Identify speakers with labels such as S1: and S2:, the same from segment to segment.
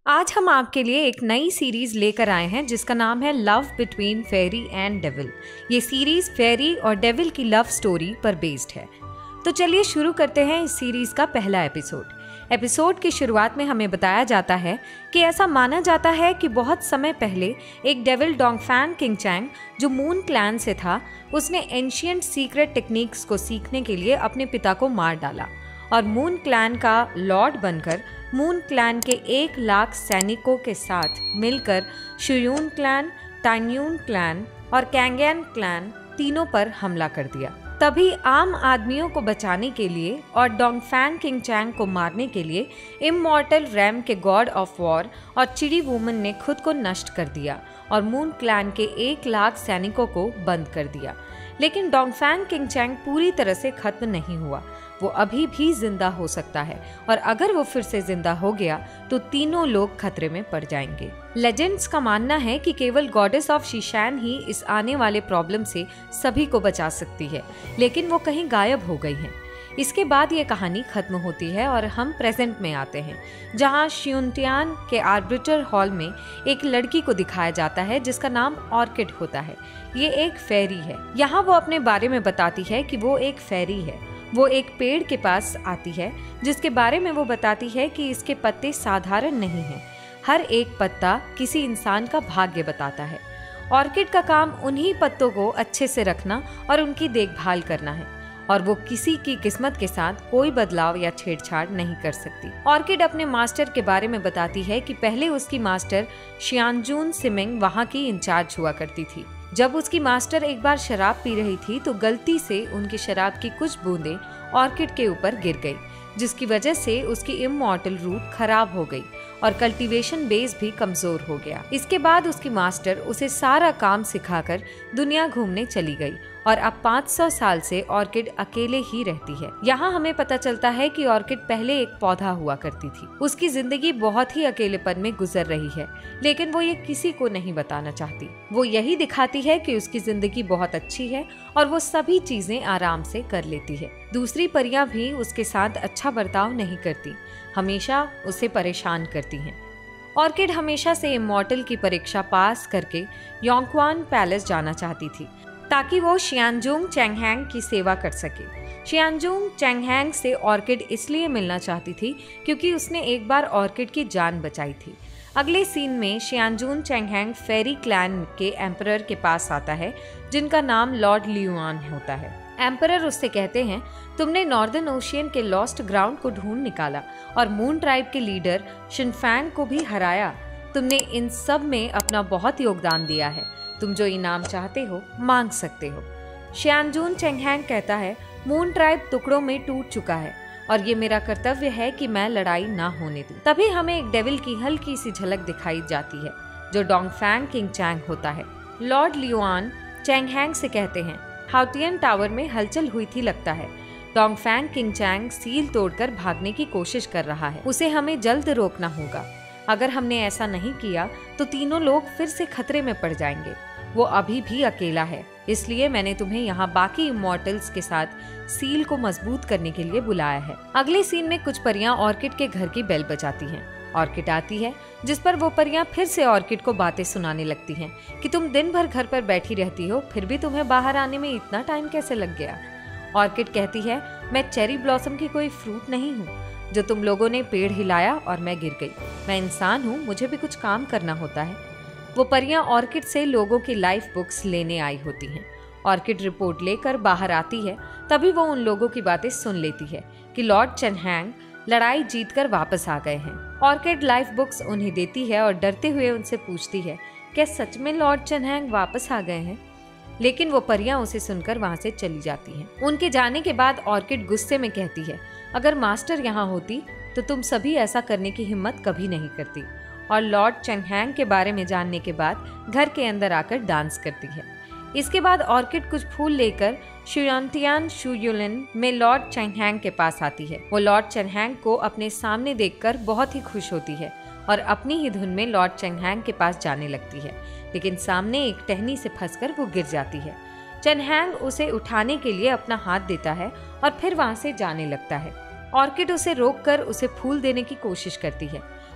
S1: आज हम आपके लिए एक नई सीरीज लेकर आए हैं जिसका नाम है love between fairy and devil. ये सीरीज फेरी और डेविल की लव स्टोरी पर बेस्ड है। तो चलिए शुरू करते हैं इस सीरीज का पहला एपिसोड की शुरुआत में हमें बताया जाता है कि ऐसा माना जाता है कि बहुत समय पहले एक डेविल डोंगफैन किंगचैंग जो मून क्लैन से था, उसने एंशिएंट सीक्रेट टेक्निक्स को सीखने के लिए अपने पिता को मार डाला और मून क्लैन का लॉर्ड बनकर मून क्लैन के 1,00,000 सैनिकों के साथ मिलकर शुयून क्लैन, टान्यून क्लैन और कैंगैन क्लैन तीनों पर हमला कर दिया। तभी आम आदमियों को बचाने के लिए और डोंगफैन किंगचैंग को मारने के लिए इमॉर्टल रैम के गॉड ऑफ वॉर और चिड़ी वुमन ने खुद को नष्ट कर दिया और मून क्लैन के 1,00,000 सैनिकों को बंद कर दिया। लेकिन डोंगफैन किंगचैंग पूरी तरह से खत्म नहीं हुआ, वो अभी भी जिंदा हो सकता है और अगर वो फिर से जिंदा हो गया तो तीनों लोग खतरे में पड़ जाएंगे। लेजेंड्स का मानना है कि केवल गॉडेस ऑफ शीशैन ही इस आने वाले प्रॉब्लम से सभी को बचा सकती है, लेकिन वो कहीं गायब हो गई हैं। इसके बाद ये कहानी खत्म होती है और हम प्रेजेंट में आते हैं, जहाँ श्यूनटियान के आर्बिटर हॉल में एक लड़की को दिखाया जाता है जिसका नाम ऑर्किड होता है। ये एक फेरी है। यहाँ वो अपने बारे में बताती है कि वो एक फेरी है। वो एक पेड़ के पास आती है जिसके बारे में वो बताती है कि इसके पत्ते साधारण नहीं हैं। हर एक पत्ता किसी इंसान का भाग्य बताता है। ऑर्किड का काम उन्हीं पत्तों को अच्छे से रखना और उनकी देखभाल करना है और वो किसी की किस्मत के साथ कोई बदलाव या छेड़छाड़ नहीं कर सकती। ऑर्किड अपने मास्टर के बारे में बताती है कि पहले उसकी मास्टर शियानजून सिमिंग वहाँ की इंचार्ज हुआ करती थी। जब उसकी मास्टर एक बार शराब पी रही थी तो गलती से उनकी शराब की कुछ बूंदें ऑर्किड के ऊपर गिर गई, जिसकी वजह से उसकी इमॉर्टल रूट खराब हो गई और कल्टीवेशन बेस भी कमजोर हो गया। इसके बाद उसकी मास्टर उसे सारा काम सिखाकर दुनिया घूमने चली गई और अब 500 साल से ऑर्किड अकेले ही रहती है। यहाँ हमें पता चलता है कि ऑर्किड पहले एक पौधा हुआ करती थी। उसकी जिंदगी बहुत ही अकेलेपन में गुजर रही है, लेकिन वो ये किसी को नहीं बताना चाहती। वो यही दिखाती है कि उसकी जिंदगी बहुत अच्छी है और वो सभी चीजें आराम से कर लेती है। दूसरी परियां भी उसके साथ अच्छा बर्ताव नहीं करती, हमेशा उसे परेशान करती हैं। ऑर्किड हमेशा से इमॉर्टल की परीक्षा पास करके योंगक्वान पैलेस जाना चाहती थी ताकि वो शियानजूंग चैंगहैंग की सेवा कर सके। शियानजूंग चैंगहैंग से ऑर्किड इसलिए मिलना चाहती थी क्योंकि उसने एक बार ऑर्किड की जान बचाई थी। अगले सीन में शियानजून चैंगहैंग फेरी क्लैन के एम्परर के पास आता है जिनका नाम लॉर्ड लियुआन होता है। एम्परर उससे कहते हैं, तुमने नॉर्दर्न ओशियन के लॉस्ट ग्राउंड को ढूंढ निकाला और मून ट्राइब के लीडर शिनफैंग को भी हराया। तुमने इन सब में अपना बहुत योगदान दिया है। तुम जो इनाम चाहते हो मांग सकते हो। शियानजून चैंगहैंग कहता है, मून ट्राइब टुकड़ों में टूट चुका है और ये मेरा कर्तव्य है कि मैं लड़ाई ना होने दूं। तभी हमें एक डेविल की हल्की सी झलक दिखाई जाती है जो डोंगफैन किंगचैंग होता है। लॉर्ड लियुआन चैंगहैंग से कहते हैं, हाउटियन टावर में हलचल हुई थी लगता है। डोंगफैन किंगचैंग सील तोड़कर भागने की कोशिश कर रहा है। उसे हमें जल्द रोकना होगा। अगर हमने ऐसा नहीं किया तो तीनों लोग फिर से खतरे में पड़ जाएंगे। वो अभी भी अकेला है, इसलिए मैंने तुम्हें यहाँ बाकी इमॉर्टल्स के साथ सील को मजबूत करने के लिए बुलाया है। अगले सीन में कुछ परियां ऑर्किड के घर की बेल बजाती हैं। ऑर्किड आती है, जिस पर वो परियां फिर से ऑर्किड को बातें सुनाने लगती हैं कि तुम दिन भर घर पर बैठी रहती हो, फिर भी तुम्हें बाहर आने में इतना टाइम कैसे लग गया। ऑर्किड कहती है, मैं चेरी ब्लॉसम की कोई फ्रूट नहीं हूँ जो तुम लोगों ने पेड़ हिलाया और मैं गिर गई। मैं इंसान हूँ, मुझे भी कुछ काम करना होता है। वो परियां ऑर्किड से लोगों की लाइफ बुक्स लेने आई होती हैं। ऑर्किड रिपोर्ट लेकर बाहर आती है, तभी वो उन लोगों की बातें सुन लेती है कि लॉर्ड चैंगहैंग लड़ाई जीतकर वापस आ गए हैं। ऑर्किड लाइफ बुक्स उन्हें देती है और डरते हुए उनसे पूछती है, क्या सच में लॉर्ड चैंगहैंग वापस आ गए हैं? लेकिन वो परियां उसे सुनकर वहां से चली जाती हैं। उनके जाने के बाद ऑर्किड गुस्से में कहती है, अगर मास्टर यहाँ होती तो तुम सभी ऐसा करने की हिम्मत कभी नहीं करती। और लॉर्ड चैंगहैंग के बारे में जानने के बाद घर के अंदर आकर डांस करती है। इसके बाद ऑर्किड कुछ फूल लेकर शुयांतियान शुयुलिन में लॉर्ड चैंगहैंग के पास आती है। वो लॉर्ड चैंगहैंग को अपने सामने देखकर बहुत ही खुश होती है और अपनी ही धुन में लॉर्ड चैंगहैंग के पास जाने लगती है, लेकिन सामने एक टहनी से फंसकर वो गिर जाती है। चैंगहैंग उसे उठाने के लिए अपना हाथ देता है और फिर वहां से जाने लगता है। ऑर्किड उसे रोककर उसे फूल देने की कोशिश करती है,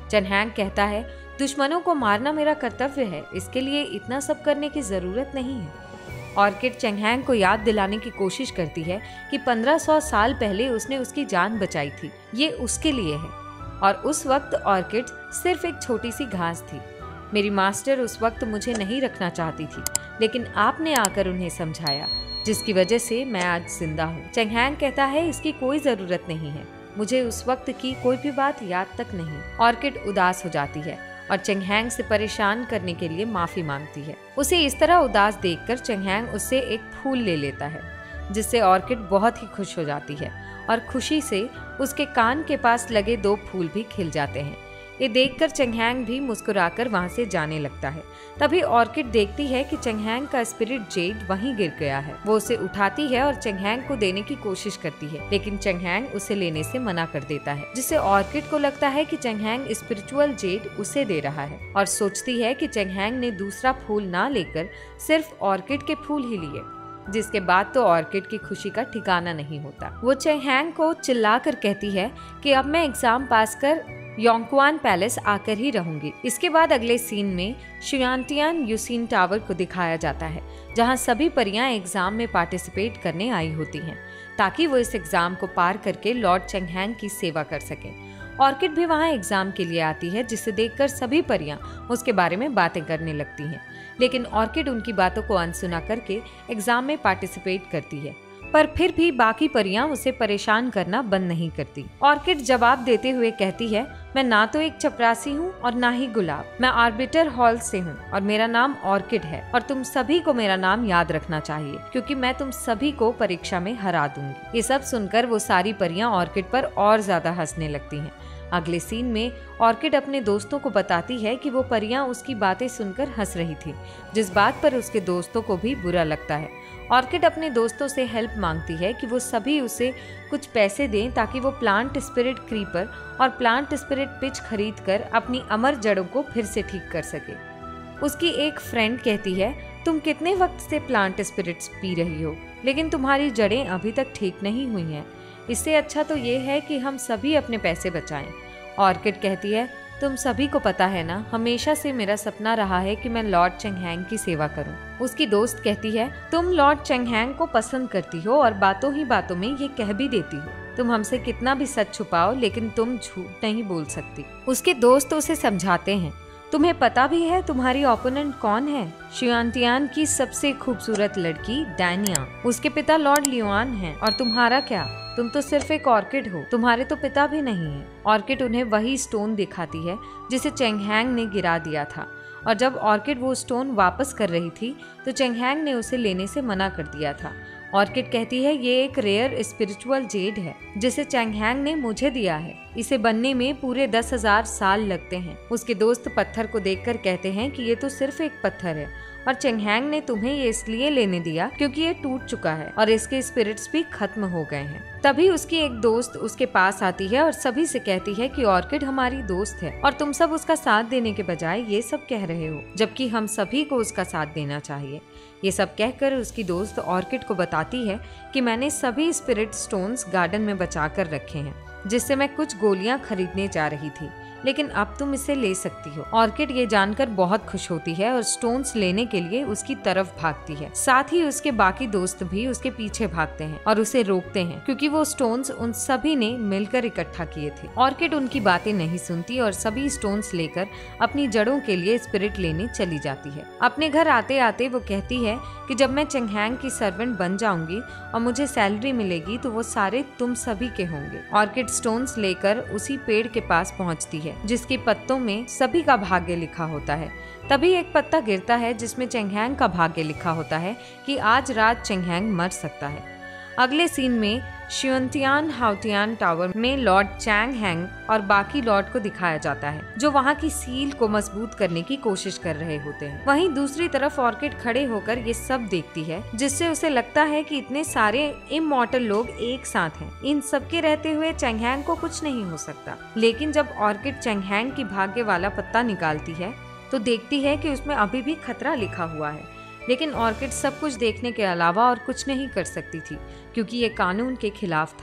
S1: चेंग कहता है, दुश्मनों को मारना मेरा कर्तव्य है, इसके लिए इतना सब करने की जरूरत नहीं है। ऑर्किड चेंग को याद दिलाने की कोशिश करती है कि 1500 साल पहले उसने उसकी जान बचाई थी, ये उसके लिए है। और उस वक्त ऑर्किड सिर्फ एक छोटी सी घास थी। मेरी मास्टर उस वक्त मुझे नहीं रखना चाहती थी, लेकिन आपने आकर उन्हें समझाया, जिसकी वजह से मैं आज जिंदा हूँ। चेंग कहता है, इसकी कोई जरूरत नहीं है, मुझे उस वक्त की कोई भी बात याद तक नहीं। ऑर्किड उदास हो जाती है और चेंग से परेशान करने के लिए माफी मांगती है। उसे इस तरह उदास देखकर चेंग उससे एक फूल ले लेता है, जिससे ऑर्किड बहुत ही खुश हो जाती है और खुशी से उसके कान के पास लगे 2 फूल भी खिल जाते हैं। ये देखकर चेंग भी मुस्कुराकर वहां से जाने लगता है। तभी ऑर्किड देखती है कि चेंग का स्पिरिट जेड वहीं गिर गया है। वो उसे उठाती है और चेंग को देने की कोशिश करती है, लेकिन चेंग उसे लेने से मना कर देता है, जिससे ऑर्किड को लगता है कि चेंग स्पिरिचुअल जेड उसे दे रहा है और सोचती है कि चेंग ने दूसरा फूल ना लेकर सिर्फ ऑर्किड के फूल ही लिए, जिसके बाद तो ऑर्किड की खुशी का ठिकाना नहीं होता। वो चेंग को चिल्लाकर कहती है कि अब मैं एग्जाम पास कर योंगक्वान पैलेस आकर ही रहूंगी। इसके बाद अगले सीन में शुयांटियान यूसिन टावर को दिखाया जाता है, जहां सभी परियां एग्जाम में पार्टिसिपेट करने आई होती हैं, ताकि वो इस एग्जाम को पार करके लॉर्ड चेंग की सेवा कर सकें। ऑर्किड भी वहां एग्जाम के लिए आती है, जिसे देखकर सभी परियां उसके बारे में बातें करने लगती हैं, लेकिन ऑर्किड उनकी बातों को अनसुना करके एग्जाम में पार्टिसिपेट करती है। पर फिर भी बाकी परियां उसे परेशान करना बंद नहीं करती। ऑर्किड जवाब देते हुए कहती है, मैं ना तो एक चपरासी हूँ और ना ही गुलाब, मैं आर्बिटर हॉल से हूँ और मेरा नाम ऑर्किड है और तुम सभी को मेरा नाम याद रखना चाहिए, क्योंकि मैं तुम सभी को परीक्षा में हरा दूंगी। ये सब सुनकर वो सारी परियां ऑर्किड पर और ज्यादा हंसने लगती हैं। अगले सीन में ऑर्किड अपने दोस्तों को बताती है कि वो परियां उसकी बातें सुनकर हंस रही थी, जिस बात पर उसके दोस्तों को भी बुरा लगता है। ऑर्किड अपने दोस्तों से हेल्प मांगती है कि वो सभी उसे कुछ पैसे दें, ताकि वो प्लांट स्पिरिट क्रीपर और प्लांट स्पिरिट पिच खरीद कर अपनी अमर जड़ों को फिर से ठीक कर सके। उसकी एक फ्रेंड कहती है, तुम कितने वक्त से प्लांट स्पिरिट्स पी रही हो, लेकिन तुम्हारी जड़ें अभी तक ठीक नहीं हुई हैं। इससे अच्छा तो ये है कि हम सभी अपने पैसे बचाएं। ऑर्किड कहती है, तुम सभी को पता है ना, हमेशा से मेरा सपना रहा है कि मैं लॉर्ड चेंग की सेवा करूं। उसकी दोस्त कहती है, तुम लॉर्ड चेंग को पसंद करती हो और बातों ही बातों में ये कह भी देती हो। तुम हमसे कितना भी सच छुपाओ, लेकिन तुम झूठ नहीं बोल सकती। उसके दोस्त उसे समझाते हैं, तुम्हें पता भी है तुम्हारी ओपोनेंट कौन है? शुयांटियान की सबसे खूबसूरत लड़की डैनिया। उसके पिता लॉर्ड लियोन हैं और तुम्हारा क्या, तुम तो सिर्फ एक ऑर्किड हो, तुम्हारे तो पिता भी नहीं है। ऑर्किड उन्हें वही स्टोन दिखाती है जिसे चेंग ने गिरा दिया था, और जब ऑर्किड वो स्टोन वापस कर रही थी तो चेंग ने उसे लेने से मना कर दिया था। ऑर्किड कहती है, ये एक रेयर स्पिरिचुअल जेड है जिसे चेंग ने मुझे दिया है, इसे बनने में पूरे 10,000 साल लगते हैं। उसके दोस्त पत्थर को देखकर कहते हैं कि ये तो सिर्फ एक पत्थर है और चेंग ने तुम्हें ये इसलिए लेने दिया क्योंकि ये टूट चुका है और इसके स्पिरिट्स भी खत्म हो गए हैं। तभी उसकी एक दोस्त उसके पास आती है और सभी से कहती है कि ऑर्किड हमारी दोस्त है और तुम सब उसका साथ देने के बजाय ये सब कह रहे हो, जबकि हम सभी को उसका साथ देना चाहिए। ये सब कहकर उसकी दोस्त ऑर्किड को बताती है कि मैंने सभी स्पिरिट स्टोन्स गार्डन में बचा कर रखे हैं, जिससे मैं कुछ गोलियां खरीदने जा रही थी, लेकिन अब तुम इसे ले सकती हो। ऑर्किड ये जानकर बहुत खुश होती है और स्टोन्स लेने के लिए उसकी तरफ भागती है। साथ ही उसके बाकी दोस्त भी उसके पीछे भागते हैं और उसे रोकते हैं, क्योंकि वो स्टोन्स उन सभी ने मिलकर इकट्ठा किए थे। ऑर्किड उनकी बातें नहीं सुनती और सभी स्टोन्स लेकर अपनी जड़ों के लिए स्पिरिट लेने चली जाती है। अपने घर आते आते वो कहती है कि जब मैं चेंग की सर्वेंट बन जाऊंगी और मुझे सैलरी मिलेगी तो वो सारे तुम सभी के होंगे। ऑर्किड स्टोन्स लेकर उसी पेड़ के पास पहुंचती है जिसके पत्तों में सभी का भाग्य लिखा होता है। तभी एक पत्ता गिरता है जिसमें चेंग का भाग्य लिखा होता है कि आज रात चेंग मर सकता है। अगले सीन में शुयांटियान हाउटियान टावर में लॉर्ड चेंग और बाकी लॉर्ड को दिखाया जाता है, जो वहां की सील को मजबूत करने की कोशिश कर रहे होते हैं। वहीं दूसरी तरफ ऑर्किड खड़े होकर ये सब देखती है, जिससे उसे लगता है कि इतने सारे इमॉर्टल लोग एक साथ हैं, इन सबके रहते हुए चेंग को कुछ नहीं हो सकता। लेकिन जब ऑर्किड चेंग की भाग्य वाला पत्ता निकालती है तो देखती है कि उसमें अभी भी खतरा लिखा हुआ है, लेकिन ऑर्किड सब कुछ देखने के अलावा और कुछ नहीं कर सकती थी, क्योंकि ये कानून के खिलाफ था।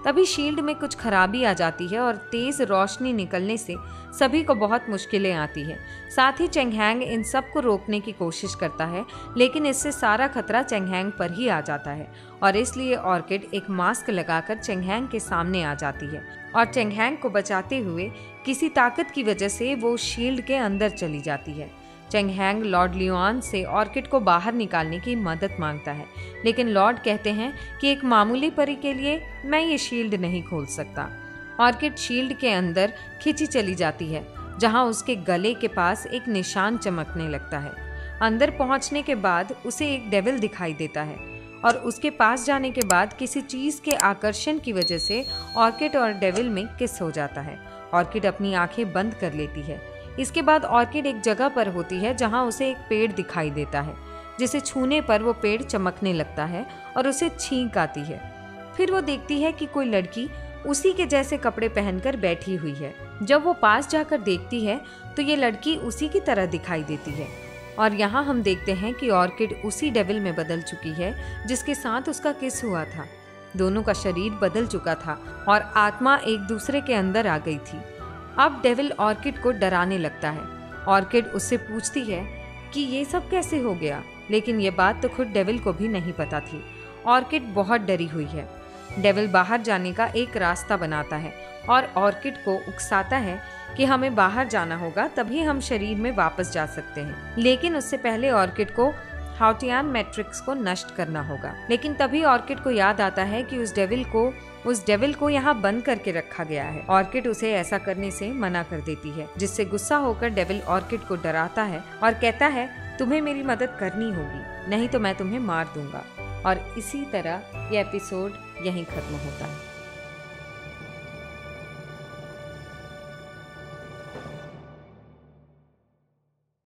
S1: तभी शील्ड में कुछ खराबी आ जाती है और तेज रोशनी निकलने से सभी को बहुत मुश्किलें आती है। साथ ही चेंगहैंग इन सब को रोकने की कोशिश करता है, लेकिन इससे सारा खतरा चेंगहैंग पर ही आ जाता है और इसलिए ऑर्किड एक मास्क लगाकर चेंगहैंग के सामने आ जाती है और चेंगहैंग को बचाते हुए किसी ताकत की वजह से वो शील्ड के अंदर चली जाती है। चेंगहैंग लॉर्ड लियोन से ऑर्किड को बाहर निकालने की मदद मांगता है, लेकिन लॉर्ड कहते हैं कि एक मामूली परी के लिए मैं ये शील्ड नहीं खोल सकता। ऑर्किड शील्ड के अंदर खिंची चली जाती है, जहां उसके गले के पास एक निशान चमकने लगता है। अंदर पहुंचने के बाद उसे एक डेविल दिखाई देता है और उसके पास जाने के बाद किसी चीज के आकर्षण की वजह से ऑर्किड और डेविल में किस हो जाता है। ऑर्किड अपनी आंखें बंद कर लेती है। इसके बाद ऑर्किड एक जगह पर होती है जहां उसे एक पेड़ दिखाई देता है, जिसे छूने पर वो पेड़ चमकने लगता है और उसे छींक आती है। फिर वो देखती है कि कोई लड़की उसी के जैसे कपड़े पहनकर बैठी हुई है। जब वो पास जाकर देखती है तो ये लड़की उसी की तरह दिखाई देती है और यहाँ हम देखते हैं कि ऑर्किड उसी डेविल में बदल चुकी है जिसके साथ उसका किस हुआ था। दोनों का शरीर बदल चुका था और आत्मा एक दूसरे के अंदर आ गई थी। अब डेविल ऑर्किड को डराने लगता है। ऑर्किड उससे पूछती है कि ये सब कैसे हो गया, लेकिन ये बात तो खुद डेविल को भी नहीं पता थी। ऑर्किड बहुत डरी हुई है। डेविल बाहर जाने का एक रास्ता बनाता है और ऑर्किड को उकसाता है कि हमें बाहर जाना होगा, तभी हम शरीर में वापस जा सकते हैं। लेकिन उससे पहले ऑर्किड को हाउटियान मैट्रिक्स को नष्ट करना होगा। लेकिन तभी ऑर्किड को याद आता है कि उस डेविल को यहाँ बंद करके रखा गया है। ऑर्किड उसे ऐसा करने से मना कर देती है, जिससे गुस्सा होकर डेविल ऑर्किड को डराता है और कहता है तुम्हें मेरी मदद करनी होगी, नहीं तो मैं तुम्हें मार दूंगा। और इसी तरह यह एपिसोड यहीं खत्म होता है।